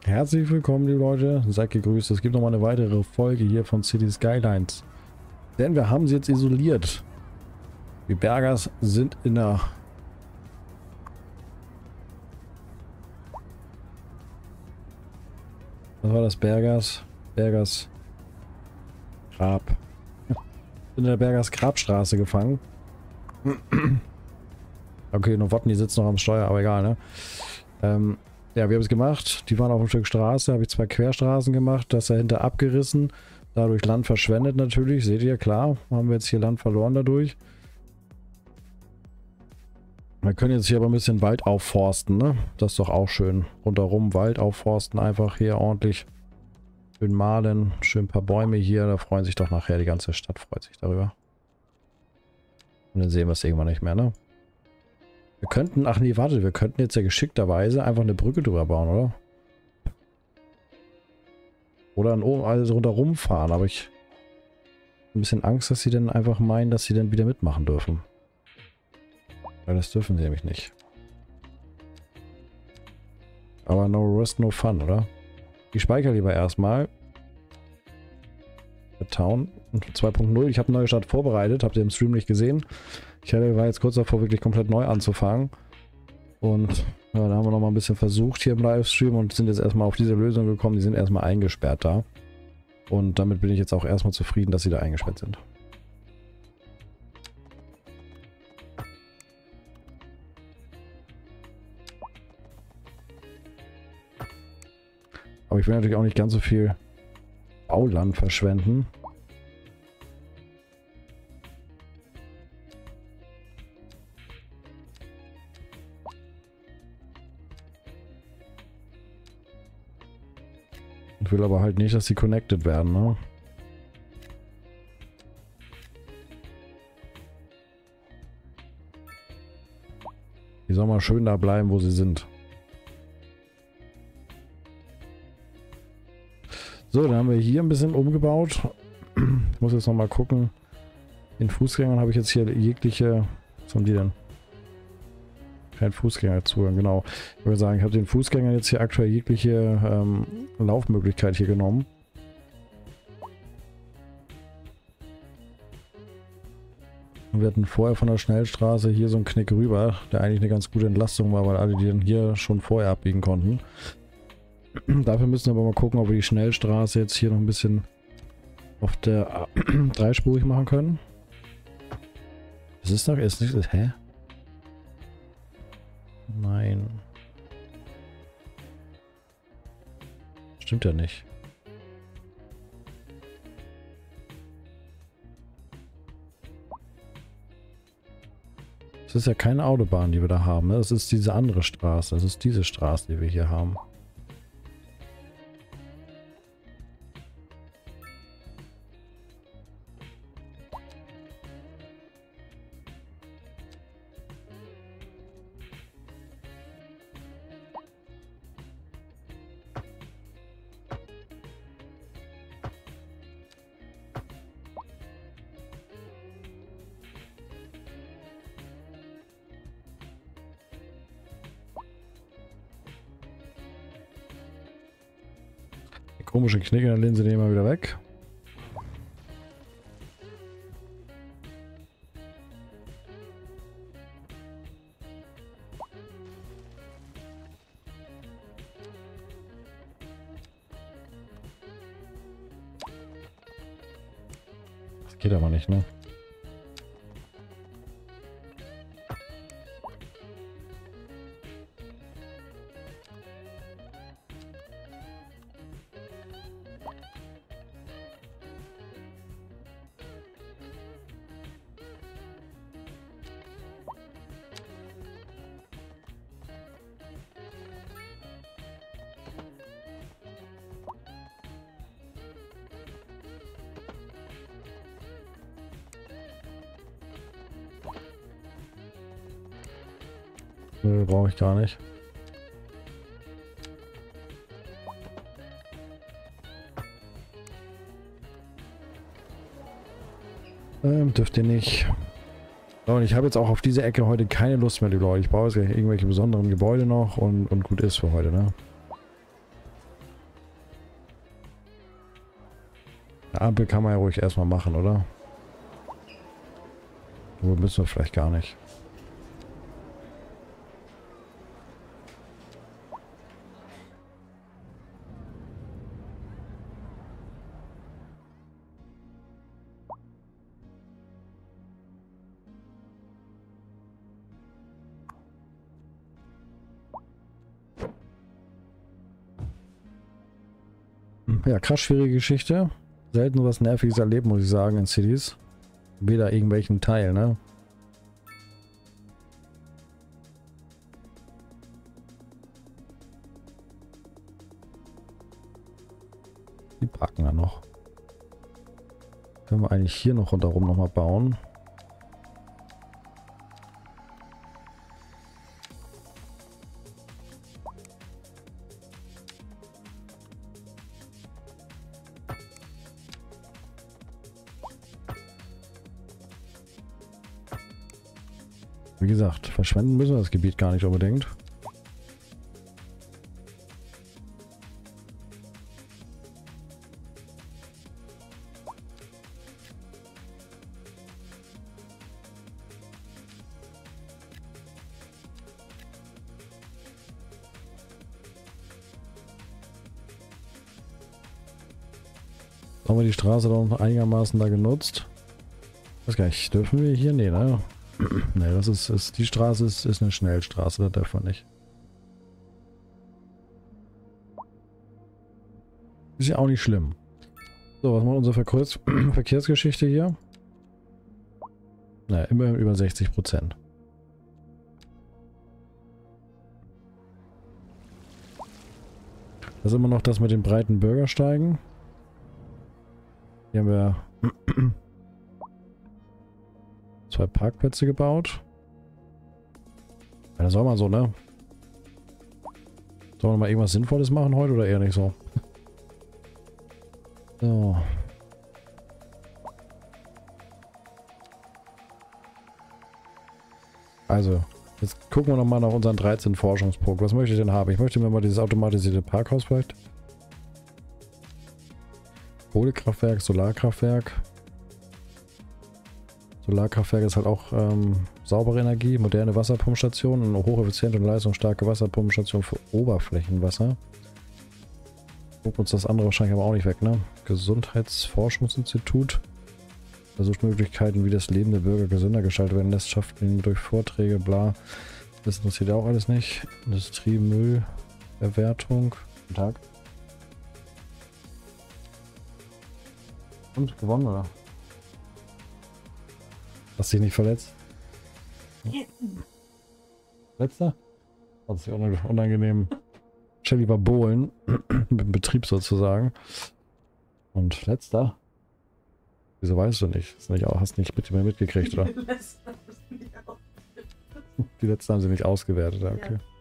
Herzlich willkommen, liebe Leute. Seid gegrüßt. Es gibt nochmal eine weitere Folge hier von Cities Skylines. Denn wir haben sie jetzt isoliert. Die Bergers sind in der... Was war das? Bergers Grab. In der Bergers Grabstraße gefangen. Okay, Nowotny sitzt noch am Steuer, aber egal, ne? Ja, wir haben es gemacht. Die waren auf einem Stück Straße, habe ich 2 Querstraßen gemacht, das dahinter abgerissen. Dadurch Land verschwendet natürlich, seht ihr, klar. Haben wir jetzt hier Land verloren dadurch. Wir können jetzt hier aber ein bisschen Wald aufforsten, ne? Das ist doch auch schön. Rundherum Wald aufforsten, einfach hier ordentlich schön mahlen. Schön ein paar Bäume hier, da freuen sich doch nachher die ganze Stadt, freut sich darüber. Und dann sehen wir es irgendwann nicht mehr, ne? Wir könnten, ach nee, warte, wir könnten jetzt ja geschickterweise einfach eine Brücke drüber bauen, oder? Oder alles rundherum fahren, aber ich habe ein bisschen Angst, dass sie dann einfach meinen, dass sie dann wieder mitmachen dürfen. Weil das dürfen sie nämlich nicht. Aber no rest, no fun, oder? Ich speichere lieber erstmal. Town 2.0. Ich habe eine neue Stadt vorbereitet, habt ihr im Stream nicht gesehen. Ich war jetzt kurz davor, wirklich komplett neu anzufangen. Und ja, da haben wir noch mal ein bisschen versucht hier im Livestream und sind jetzt erstmal auf diese Lösung gekommen. Die sind erstmal eingesperrt da. Und damit bin ich jetzt auch erstmal zufrieden, dass sie da eingesperrt sind. Aber ich will natürlich auch nicht ganz so viel Bauland verschwenden. Ich will aber halt nicht, dass sie connected werden, ne? Die sollen mal schön da bleiben, wo sie sind. So, dann haben wir hier ein bisschen umgebaut. Ich muss jetzt noch mal gucken. Den Fußgängern habe ich jetzt hier jegliche... Was haben die denn? Kein Fußgängerzugang, genau. Ich würde sagen, ich habe den Fußgängern jetzt hier aktuell jegliche Laufmöglichkeit hier genommen. Wir hatten vorher von der Schnellstraße hier so einen Knick rüber, der eigentlich eine ganz gute Entlastung war, weil alle die dann hier schon vorher abbiegen konnten. Dafür müssen wir aber mal gucken, ob wir die Schnellstraße jetzt hier noch ein bisschen auf der dreispurig machen können. Das ist doch erst nicht... Hä? Nein. Stimmt ja nicht. Das ist ja keine Autobahn, die wir da haben. Das ist diese andere Straße. Das ist diese Straße, die wir hier haben. Komische Knick in der Linse nehmen wir wieder weg. Das geht aber nicht, ne? Nö, brauche ich gar nicht. Dürft ihr nicht. So, und ich habe jetzt auch auf diese Ecke heute keine Lust mehr, die Leute. Ich baue jetzt gleich irgendwelche besonderen Gebäude noch und gut ist für heute, ne? Eine Ampel kann man ja ruhig erstmal machen, oder? Wo müssen wir vielleicht gar nicht. Ja, krass schwierige Geschichte. Selten was Nerviges erlebt, muss ich sagen, in Cities. Weder irgendwelchen Teil, ne? Die parken da noch. Können wir eigentlich hier noch rundherum nochmal bauen. Wie gesagt, verschwenden müssen wir das Gebiet gar nicht unbedingt. Haben wir die Straße doch noch einigermaßen da genutzt? Weiß gar nicht, dürfen wir hier? Nee, ne? Ne, das ist die Straße ist eine Schnellstraße, da darf man nicht. Ist ja auch nicht schlimm. So, was macht unsere Verkehrsgeschichte hier? Na, immerhin über 60%. Das ist immer noch das mit den breiten Bürgersteigen. Hier haben wir 2 Parkplätze gebaut. Ja, das soll man so, ne? Sollen wir mal irgendwas Sinnvolles machen heute oder eher nicht so? So. Also, jetzt gucken wir nochmal nach unseren 13 Forschungspunkten. Was möchte ich denn haben? Ich möchte mir mal dieses automatisierte Parkhaus vielleicht. Kohlekraftwerk, Solarkraftwerk. Solarkraftwerk ist halt auch saubere Energie, moderne Wasserpumpstation, eine hocheffiziente und leistungsstarke Wasserpumpstation für Oberflächenwasser. Guckt uns das andere wahrscheinlich aber auch nicht weg, ne? Gesundheitsforschungsinstitut. Versucht Möglichkeiten, wie das Leben der Bürger gesünder gestaltet werden lässt, schafft ihn durch Vorträge, bla. Das interessiert auch alles nicht. Industriemüllverwertung. Guten Tag. Und gewonnen, oder? Hast dich nicht verletzt? Letzter? Hat sich unangenehm. Shelly war Bohlen. Mit dem Betrieb sozusagen. Und letzter? Wieso weißt du nicht? Hast nicht mehr mitgekriegt, oder? Die letzten haben sie nicht ausgewertet, okay. Ja.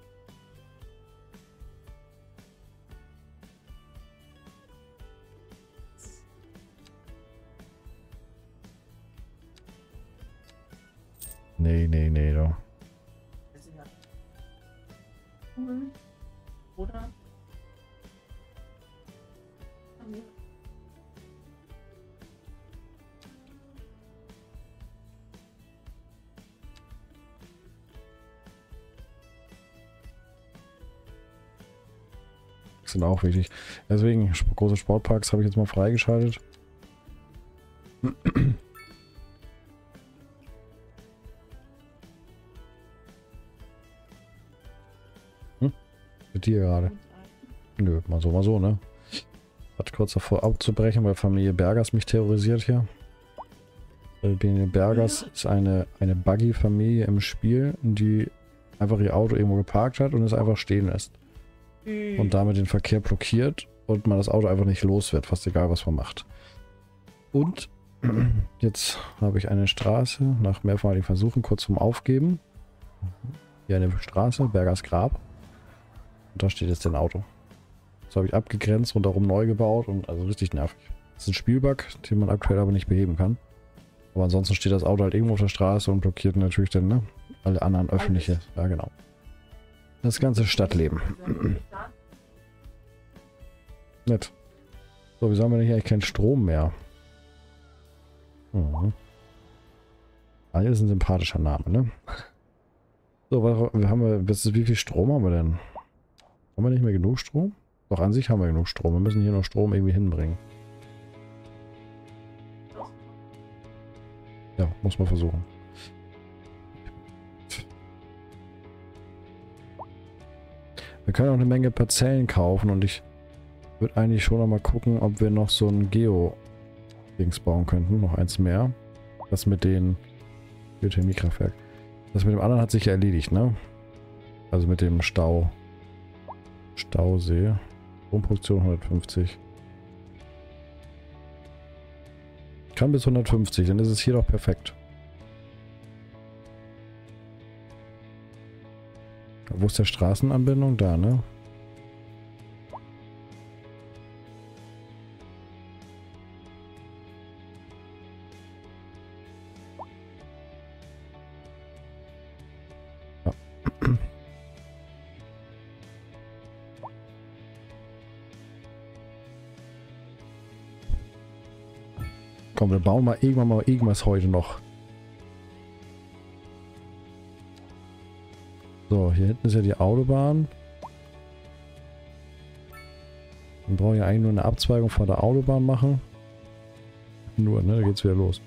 Nee, doch. Oder? Sind auch wichtig. Deswegen, große Sportparks habe ich jetzt mal freigeschaltet. Mit dir gerade. Nö, mal so, ne? Hat kurz davor abzubrechen, weil Familie Bergers mich terrorisiert hier. Familie Bergers ist eine Buggy-Familie im Spiel, die einfach ihr Auto irgendwo geparkt hat und es einfach stehen lässt. Und damit den Verkehr blockiert und man das Auto einfach nicht los wird, fast egal was man macht. Und jetzt habe ich eine Straße nach mehrmaligen Versuchen kurz zum Aufgeben. Hier eine Straße, Bergers Grab. Und da steht jetzt ein Auto. Das habe ich abgegrenzt, rundherum neu gebaut und also richtig nervig. Das ist ein Spielbug, den man aktuell aber nicht beheben kann. Aber ansonsten steht das Auto halt irgendwo auf der Straße und blockiert natürlich dann, ne, alle anderen öffentliche. Ja, genau. Das ganze Stadtleben. Nett. So, wieso haben wir denn hier eigentlich keinen Strom mehr? Mhm. Alles ist ein sympathischer Name, ne? So, wie viel Strom haben wir denn? Haben wir nicht mehr genug Strom? Doch, an sich haben wir genug Strom. Wir müssen hier noch Strom irgendwie hinbringen. Ja, muss man versuchen. Wir können auch eine Menge Parzellen kaufen und ich würde eigentlich schon noch mal gucken, ob wir noch so ein Geo-Dings bauen könnten. Noch eins mehr. Das mit den Geothermiekraftwerk. Das mit dem anderen hat sich ja erledigt, ne? Also mit dem Stausee. Stromproduktion 150. Kann bis 150, dann ist es hier doch perfekt. Wo ist der Straßenanbindung? Da, ne? Ja. Komm, wir bauen mal irgendwas heute noch. So, hier hinten ist ja die Autobahn. Wir brauchen ja eigentlich nur eine Abzweigung von der Autobahn machen. Nur, ne? Da geht's wieder los.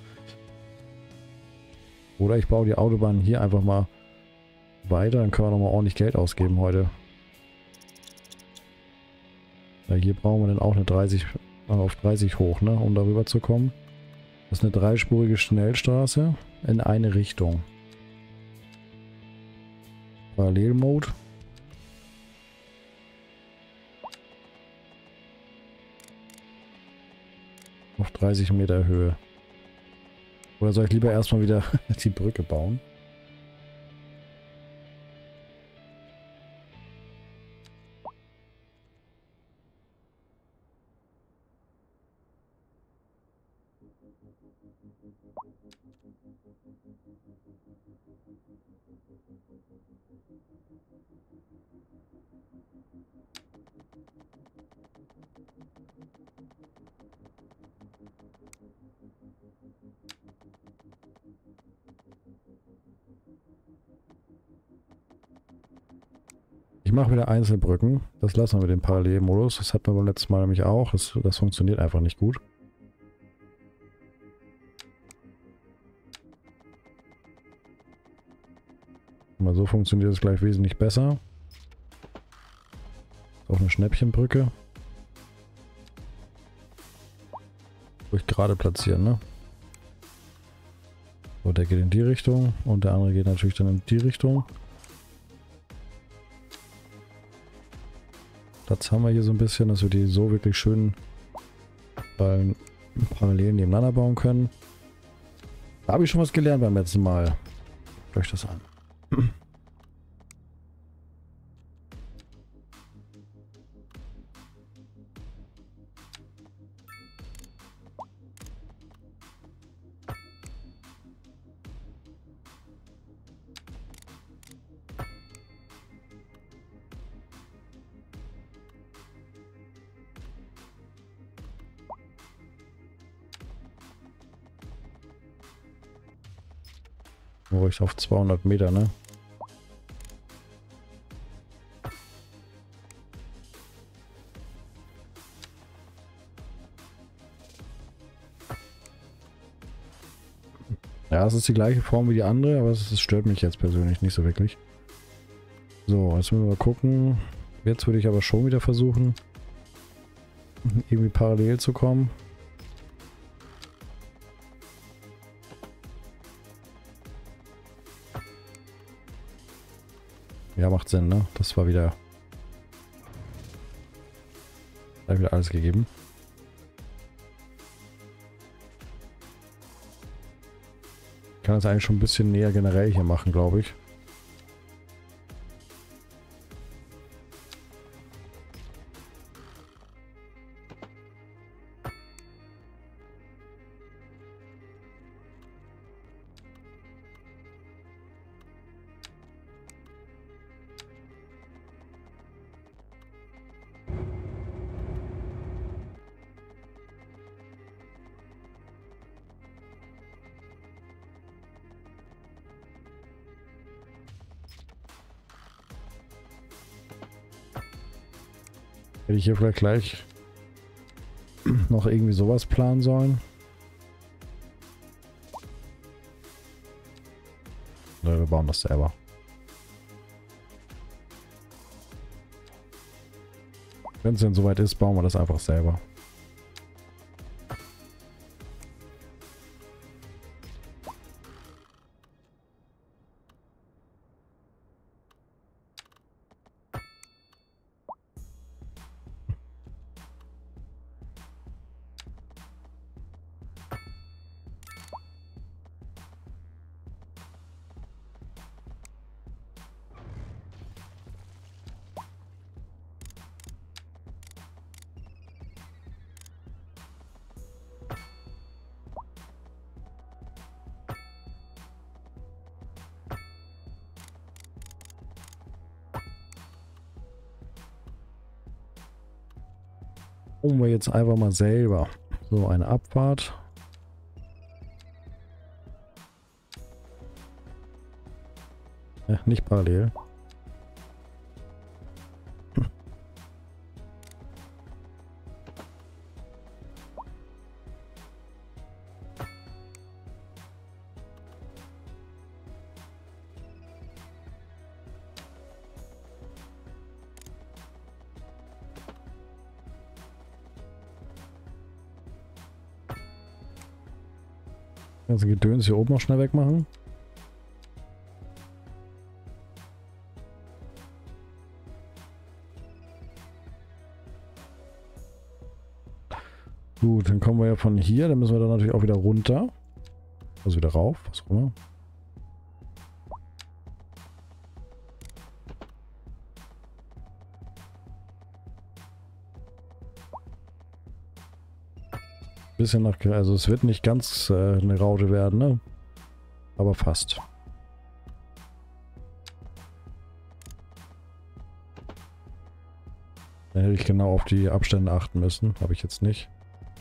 Oder ich baue die Autobahn hier einfach mal weiter. Dann können wir nochmal ordentlich Geld ausgeben heute. Ja, hier brauchen wir dann auch eine 30, auf 30 hoch, ne? Um darüber zu kommen. Das ist eine dreispurige Schnellstraße in eine Richtung. Parallelmode. Auf 30 Meter Höhe. Oder soll ich lieber erstmal wieder die Brücke bauen? Ich mache wieder Einzelbrücken. Das lassen wir mit dem Parallelmodus. Das hatten wir beim letzten Mal nämlich auch. Das funktioniert einfach nicht gut. Mal so funktioniert es gleich wesentlich besser. Auch eine Schnäppchenbrücke. Ruhig gerade platzieren, ne? So, der geht in die Richtung und der andere geht natürlich dann in die Richtung. Platz haben wir hier so ein bisschen, dass wir die so wirklich schön parallel nebeneinander bauen können. Da habe ich schon was gelernt beim letzten Mal. Schaut euch das an. Ruhig auf 200 Meter, ne? Ja, es ist die gleiche Form wie die andere, aber es stört mich jetzt persönlich nicht so wirklich. So, jetzt müssen wir mal gucken. Jetzt würde ich aber schon wieder versuchen, irgendwie parallel zu kommen. Ja, macht Sinn, ne? Das war wieder... Da wieder alles gegeben. Ich kann das eigentlich schon ein bisschen näher generell hier machen, glaube ich. Hätte ich hier vielleicht gleich noch irgendwie sowas planen sollen. Ne, wir bauen das selber. Wenn es denn soweit ist, bauen wir das einfach selber. Bauen wir jetzt einfach mal selber. So, eine Abfahrt. Ja, nicht parallel. Also Gedöns hier oben noch schnell wegmachen. Gut, dann kommen wir ja von hier, dann müssen wir dann natürlich auch wieder runter. Also wieder rauf, was auch immer. Bisschen nach, also es wird nicht ganz eine Raute werden, ne? Aber fast. Dann hätte ich genau auf die Abstände achten müssen. Habe ich jetzt nicht.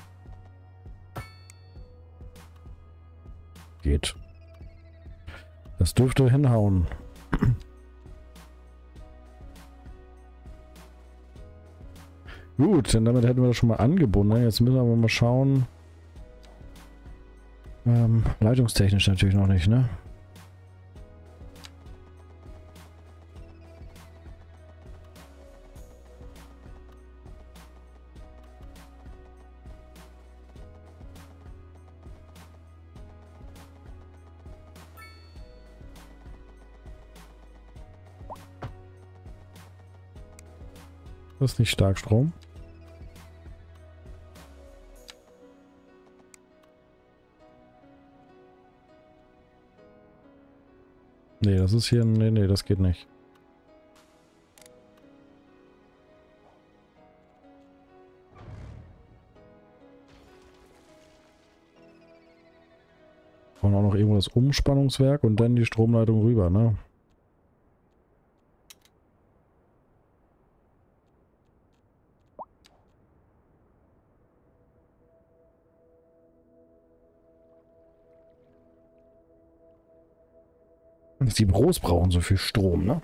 Geht. Das dürfte hinhauen. Gut, denn damit hätten wir das schon mal angebunden. Jetzt müssen wir aber mal schauen. Leitungstechnisch natürlich noch nicht, ne? Das ist nicht Starkstrom. Nee, das ist hier... Nee, das geht nicht. Und auch noch irgendwo das Umspannungswerk und dann die Stromleitung rüber, ne? Die Büros brauchen so viel Strom, ne?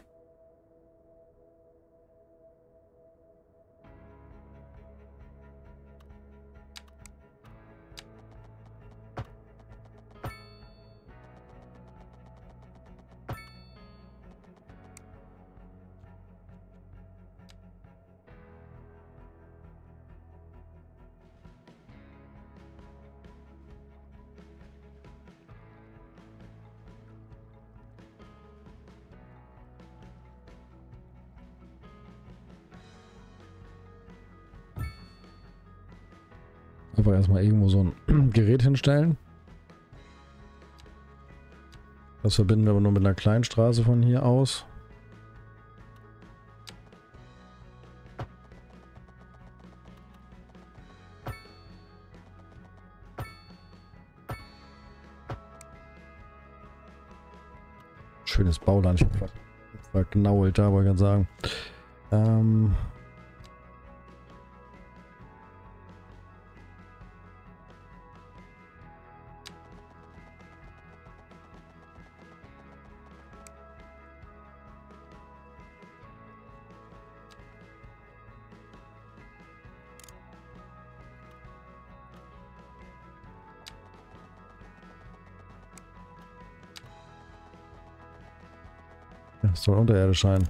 Einfach erstmal irgendwo so ein Gerät hinstellen. Das verbinden wir aber nur mit einer kleinen Straße von hier aus. Schönes Bauland. Ich habe verknault da, wollte ich gerade sagen. Das soll unterirdisch sein.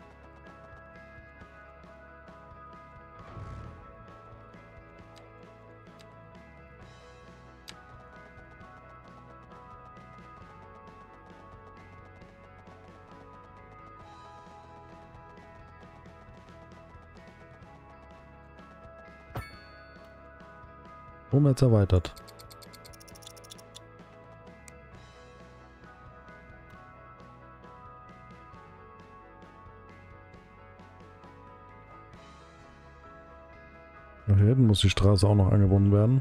Jetzt erweitert. Hier hinten muss die Straße auch noch angebunden werden.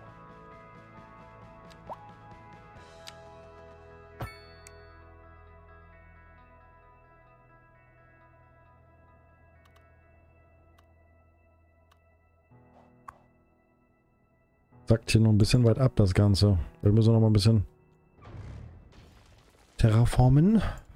Sackt hier noch ein bisschen weit ab, das Ganze. Wir müssen noch mal ein bisschen terraformen.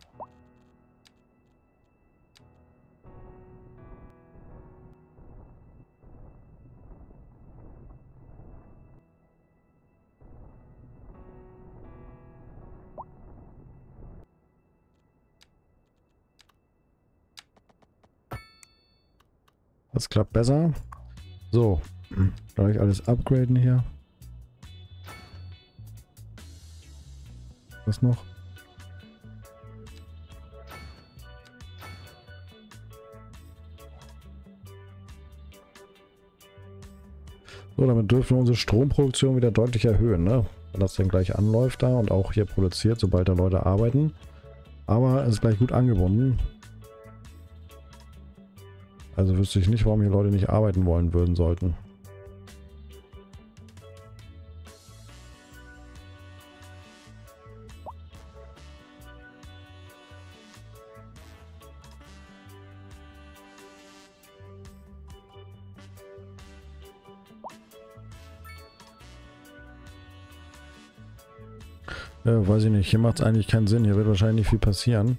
Das klappt besser. So, gleich alles upgraden hier. Was noch? So, damit dürfen wir unsere Stromproduktion wieder deutlich erhöhen, ne? Wenn das dann gleich anläuft da und auch hier produziert, sobald da Leute arbeiten. Aber es ist gleich gut angebunden. Also wüsste ich nicht, warum hier Leute nicht arbeiten wollen würden sollten. Weiß ich nicht. Hier macht es eigentlich keinen Sinn. Hier wird wahrscheinlich nicht viel passieren.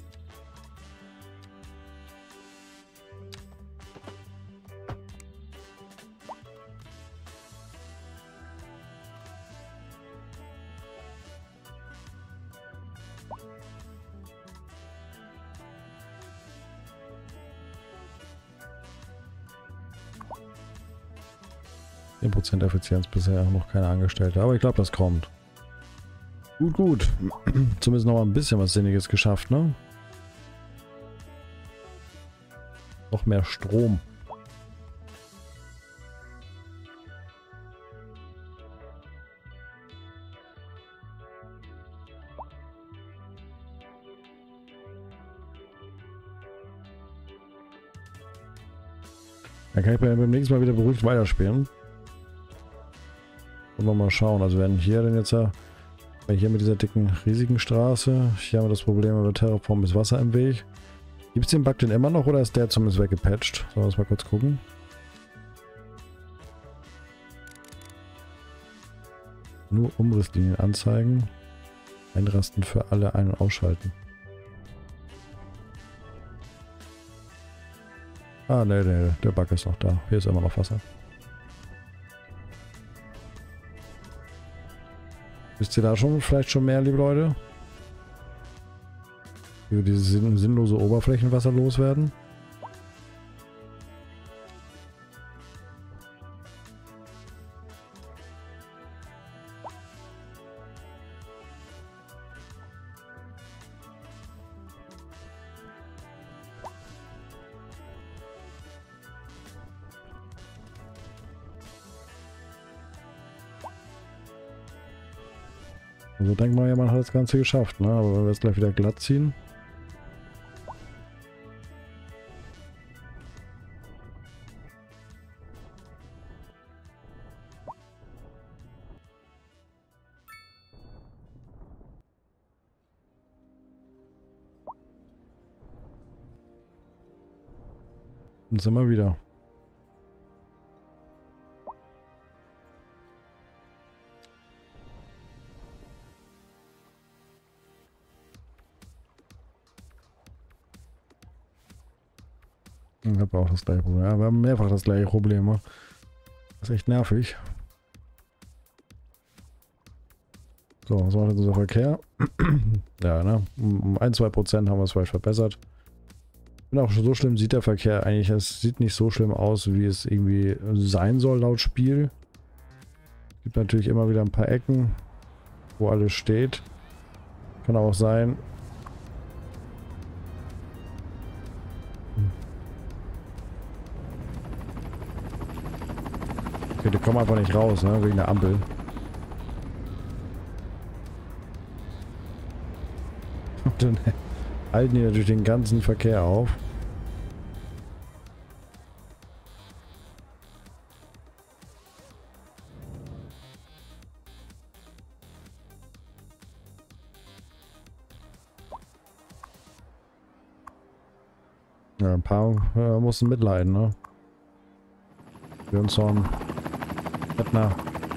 % Effizienz bisher noch keine Angestellte. Aber ich glaube, das kommt. Gut, gut. Zumindest noch mal ein bisschen was Sinniges geschafft, ne? Noch mehr Strom. Dann kann ich beim nächsten Mal wieder beruhigt weiterspielen. Und mal schauen. Also werden hier denn jetzt ja... Hier mit dieser dicken, riesigen Straße. Hier haben wir das Problem, über Terraform ist Wasser im Weg. Gibt es den Bug denn immer noch oder ist der zumindest weggepatcht? Sollen wir das mal kurz gucken? Nur Umrisslinien anzeigen. Einrasten für alle ein- und ausschalten. Ah, ne, der Bug ist noch da. Hier ist immer noch Wasser. Wisst ihr da schon, vielleicht schon mehr, liebe Leute? Wie wir diese sinnlose Oberflächenwasser loswerden? Also denkt man ja, man hat das Ganze geschafft, ne? Aber wenn wir es gleich wieder glatt ziehen. Und sind wir wieder. Ich habe auch das gleiche Problem. Ja, wir haben mehrfach das gleiche Problem. Ne? Das ist echt nervig. So, was macht jetzt unser Verkehr? Ja, ne? Um 1-2% haben wir es vielleicht verbessert. Und auch so schlimm sieht der Verkehr eigentlich. Es sieht nicht so schlimm aus, wie es irgendwie sein soll laut Spiel. Es gibt natürlich immer wieder ein paar Ecken, wo alles steht. Kann auch sein. Okay, die kommen einfach nicht raus, ne? Wegen der Ampel. Und dann halten die natürlich den ganzen Verkehr auf. Ja, ein paar mussten mitleiden, ne? Björnsson, Bettner.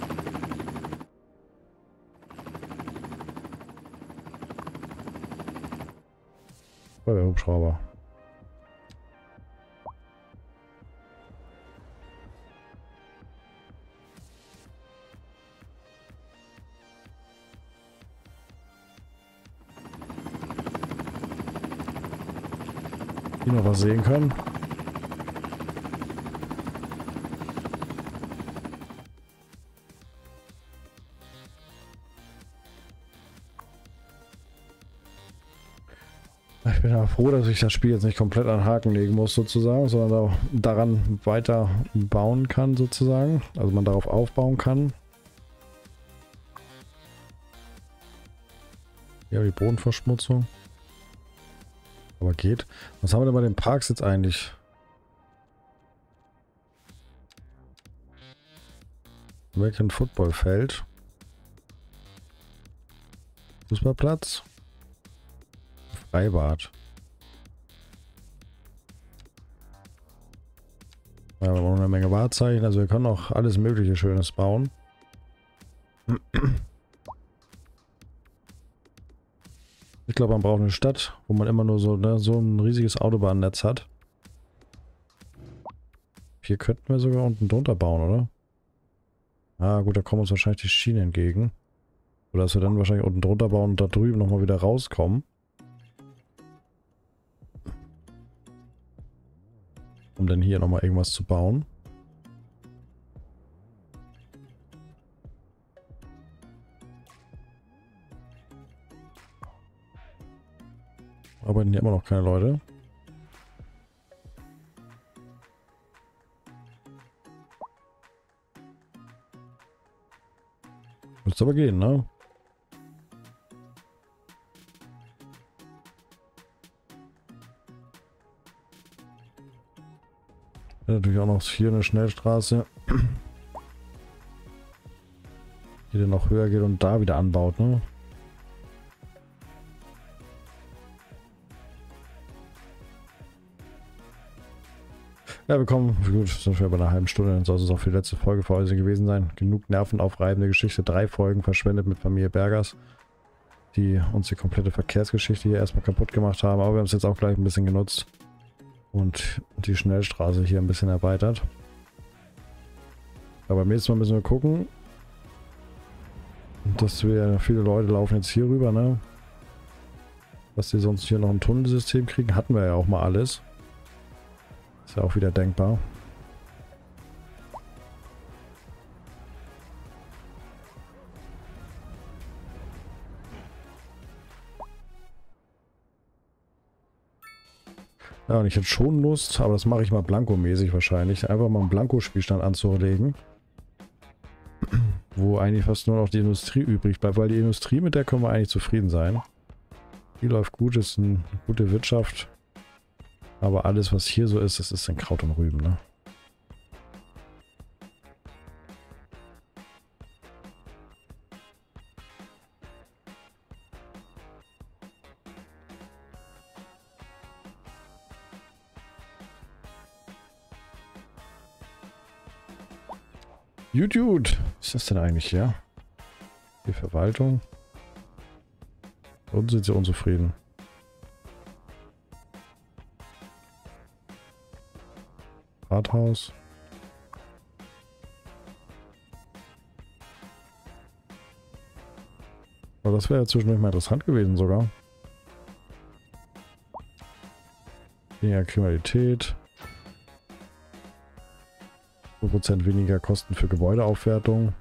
Feuerhubschrauber. Die noch was sehen können. Ich bin ja froh, dass ich das Spiel jetzt nicht komplett an den Haken legen muss, sozusagen, sondern auch daran weiter bauen kann, sozusagen. Also man darauf aufbauen kann. Ja, die Bodenverschmutzung. Aber geht. Was haben wir denn bei den Parks jetzt eigentlich? American Football Feld. Fußballplatz. Freibad. Ja, wir haben auch eine Menge Wahrzeichen, also wir können auch alles mögliche Schönes bauen. Ich glaube, man braucht eine Stadt, wo man immer nur so, ne, so ein riesiges Autobahnnetz hat. Hier könnten wir sogar unten drunter bauen, oder? Ah gut, da kommen uns wahrscheinlich die Schienen entgegen. Oder dass wir dann wahrscheinlich unten drunter bauen und da drüben nochmal wieder rauskommen. Um dann hier nochmal irgendwas zu bauen. Arbeiten hier immer noch keine Leute. Müsste aber gehen, ne? Ja, natürlich auch noch hier eine Schnellstraße. Die dann noch höher geht und da wieder anbaut, ne? Ja, wir kommen, gut, sind wir bei einer halben Stunde, dann soll es auch für die letzte Folge für heute gewesen sein. Genug nervenaufreibende Geschichte, 3 Folgen verschwendet mit Familie Bergers, die uns die komplette Verkehrsgeschichte hier erstmal kaputt gemacht haben, aber wir haben es jetzt auch gleich ein bisschen genutzt und die Schnellstraße hier ein bisschen erweitert. Aber beim nächsten Mal müssen wir gucken, dass wir, viele Leute laufen jetzt hier rüber, ne? Dass die sonst hier noch ein Tunnelsystem kriegen, hatten wir ja auch mal alles. Ist ja auch wieder denkbar. Ja, und ich hätte schon Lust, aber das mache ich mal blankomäßig wahrscheinlich, einfach mal einen Blanko-Spielstand anzulegen. Wo eigentlich fast nur noch die Industrie übrig bleibt, weil die Industrie, mit der können wir eigentlich zufrieden sein. Die läuft gut, ist eine gute Wirtschaft. Aber alles, was hier so ist, das ist dann Kraut und Rüben, ne? YouTube! Was ist das denn eigentlich hier? Die Verwaltung. Und sind sie unzufrieden. Rathaus. Aber das wäre ja zwischendurch mal interessant gewesen sogar. Weniger Kriminalität. 5% weniger Kosten für Gebäudeaufwertung.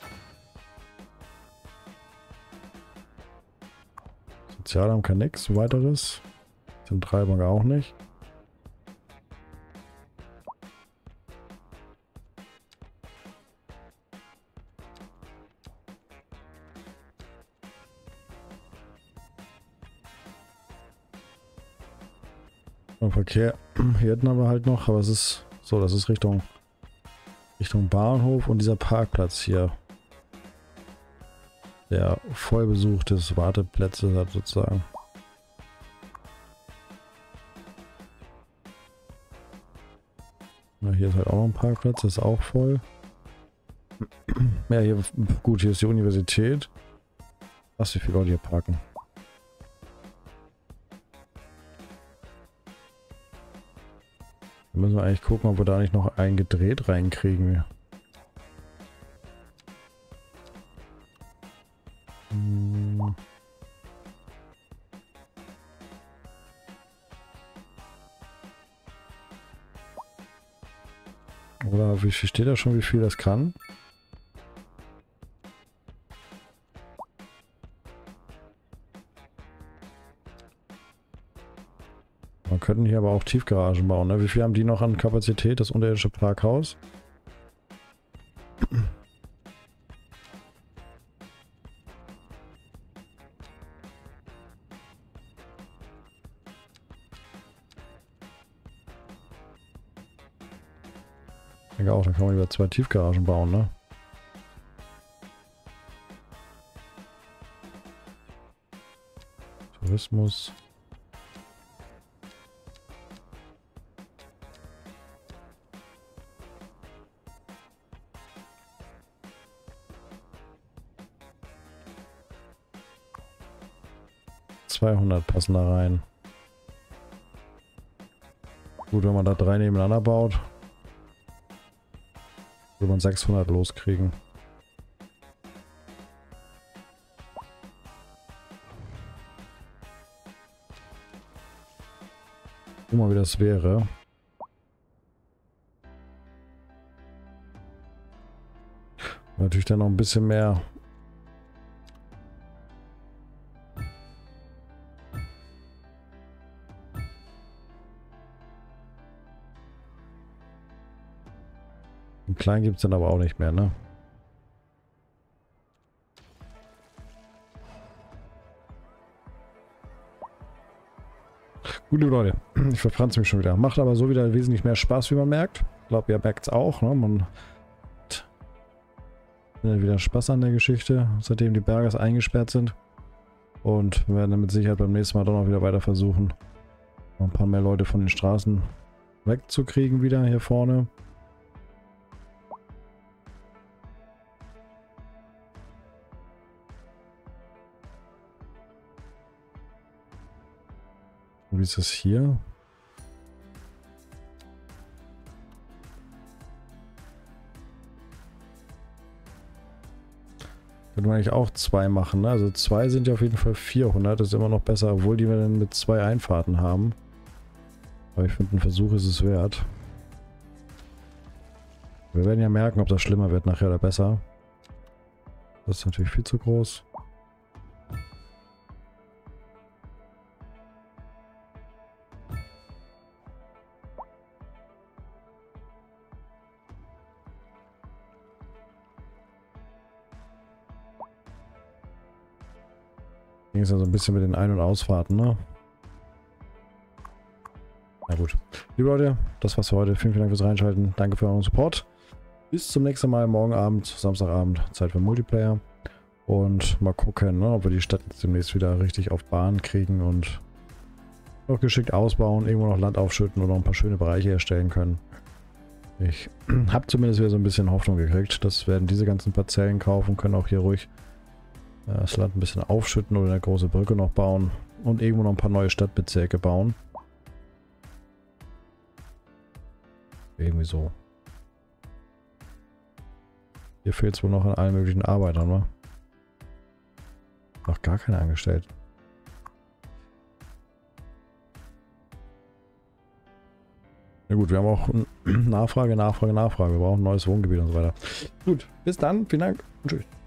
Sozialamt kann nichts weiteres. Zentralbank auch nicht. Und Verkehr hier hätten wir halt noch, aber es ist so, das ist Richtung Bahnhof und dieser Parkplatz hier. Der voll besuchtes Warteplätze hat sozusagen. Ja, hier ist halt auch noch ein Parkplatz, das ist auch voll. Ja, hier, gut, hier ist die Universität. Was, wie viele Leute hier parken? Da müssen wir eigentlich gucken, ob wir da nicht noch einen gedreht reinkriegen. Oder wie viel steht da schon, wie viel das kann? Wir könnten hier aber auch Tiefgaragen bauen, ne? Wie viel haben die noch an Kapazität, das unterirdische Parkhaus? Ich denke auch, dann kann man lieber 2 Tiefgaragen bauen, ne? Tourismus. ...200 passen da rein. Gut, wenn man da 3 nebeneinander baut, will man 600 loskriegen. Guck mal, wie das wäre. Natürlich dann noch ein bisschen mehr. Im Kleinen gibt es dann aber auch nicht mehr, ne? Gut, liebe Leute, ich verfranze mich schon wieder. Macht aber so wieder wesentlich mehr Spaß, wie man merkt. Ich glaube, ihr merkt es auch, ne? Man hat wieder Spaß an der Geschichte, seitdem die Bergers eingesperrt sind. Und wir werden dann mit Sicherheit beim nächsten Mal doch noch wieder weiter versuchen, noch ein paar mehr Leute von den Straßen wegzukriegen wieder hier vorne. Wie ist das hier? Könnte man eigentlich auch 2 machen, ne? Also 2 sind ja auf jeden Fall 400, das ist immer noch besser, obwohl die wir dann mit 2 Einfahrten haben. Aber ich finde, ein Versuch ist es wert. Wir werden ja merken, ob das schlimmer wird nachher oder besser. Das ist natürlich viel zu groß. Ging es ja so ein bisschen mit den Ein- und Ausfahrten, ne? Na gut. Liebe Leute, das war's für heute. Vielen Dank fürs Reinschalten. Danke für euren Support. Bis zum nächsten Mal, morgen Abend, Samstagabend, Zeit für Multiplayer. Und mal gucken, ne, ob wir die Stadt jetzt demnächst wieder richtig auf Bahn kriegen und noch geschickt ausbauen, irgendwo noch Land aufschütten und noch ein paar schöne Bereiche erstellen können. Ich habe zumindest wieder so ein bisschen Hoffnung gekriegt, dass wir diese ganzen Parzellen kaufen, können auch hier ruhig das Land ein bisschen aufschütten oder eine große Brücke noch bauen und irgendwo noch ein paar neue Stadtbezirke bauen. Irgendwie so. Hier fehlt es wohl noch an allen möglichen Arbeitern, wa? Noch gar keine angestellt. Na gut, wir haben auch Nachfrage. Wir brauchen ein neues Wohngebiet und so weiter. Gut, bis dann. Vielen Dank und tschüss.